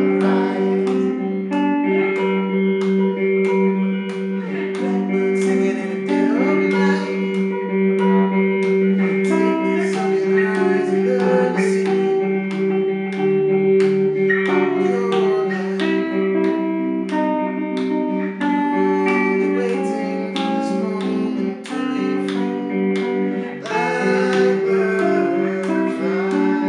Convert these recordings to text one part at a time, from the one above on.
Blackbird singing in the dead of night. Take these sunken eyes and learn to see all your life. You're waiting for this moment to be free. Blackbird fly.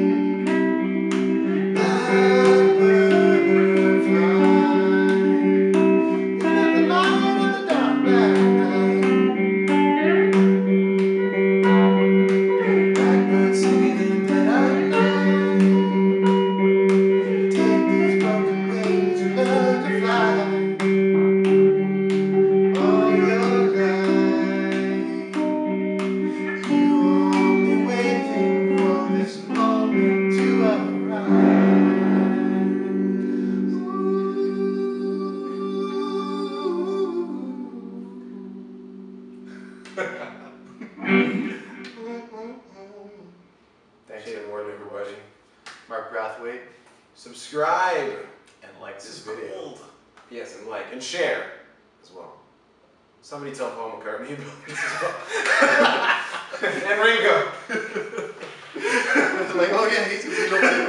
Blackbird fly. You're not the light in the dark black night. Blackbird singing in the dead of night. Take these broken wings and learn to fly. All your life, you only waiting for this moment to arrive. Thanks for Warden, everybody. Mark Brathwaite. Subscribe And like this this video. video. Yes, and like and share as well. Somebody tell Paul McCartney about this as well. And Ringo. Like, oh yeah, he's a Beatle too.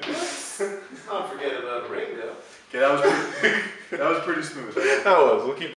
Don't forget about Ringo. Okay, that was pretty smooth. That was. We'll keep